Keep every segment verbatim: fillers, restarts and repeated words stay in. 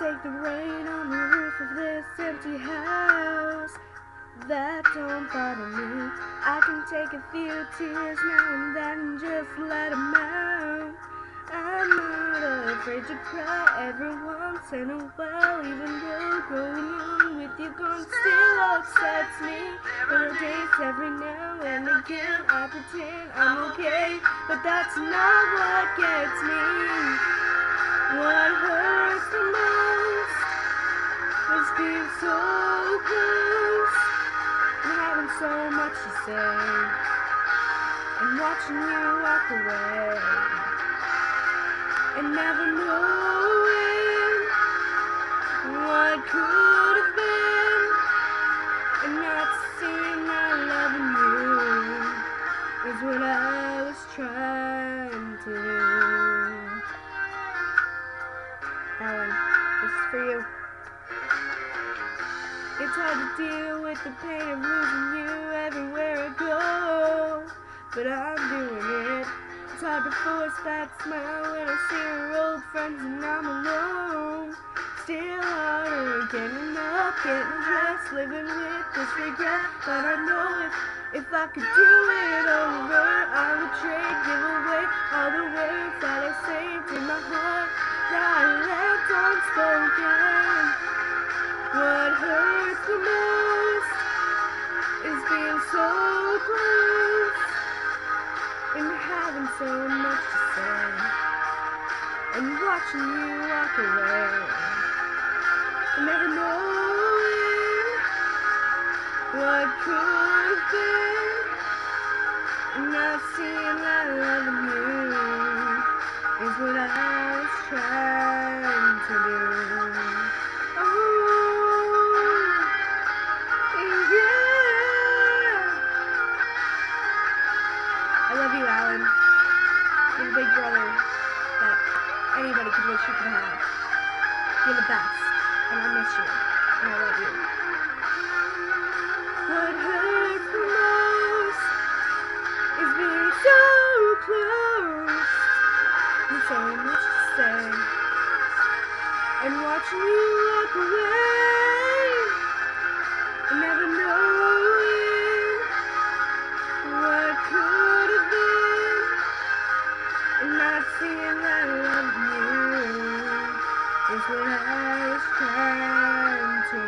take the rain on the roof of this empty house. That don't bother me. I can take a few tears now and then and just let them out. I'm not afraid to cry every once in a while, even though growing on with you gone still upsets me. There are days every now and again I pretend I'm okay, but that's not what gets me. What hurts the most is being so close and having so much to say and watching you walk away and never knowing what could have been and not seeing that loving you is what I was trying to do. Alan, this is for you. It's hard to deal with the pain of losing you everywhere I go, but I'm doing it. It's hard to force that smile when I see your old friends and I'm alone. Still harder getting up, getting dressed, living with this regret. But I know if, if I could do it over, I would trade, give away all the words that I saved in my heart that I left unspoken. What hurts the most is being so close and having so much to say and watching you walk away and never knowing what could have been and not seeing that loving you is what I was trying to do. I love you, Alan. You're the big brother that anybody could wish you could have. You're the best, and I miss you, and I love you. What hurts the most is being so close and so much to say, and watching you walk away and never knowing what could have been and not seeing that I love you is what I was trying to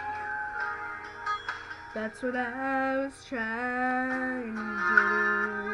do. That's what I was trying to do.